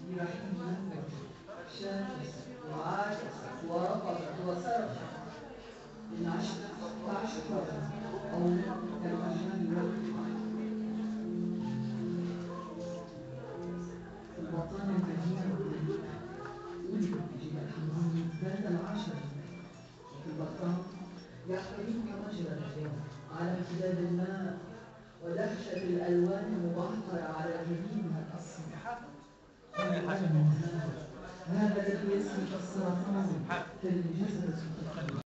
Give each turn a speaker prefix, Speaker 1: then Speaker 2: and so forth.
Speaker 1: في رحم منك شاكسة وعاكسة ورفضت وصرخت إن عشق أو كالأجمال والقطع في البطانة المدينة والدنيا ولدت بجبال حمص ذات العشر وفي البطان يحتويك مجرى الرياض على امتداد الماء ودهشة الألوان المبعثرة على جبينها الأصفر. هذا الذي يسمى السرطان في الجزر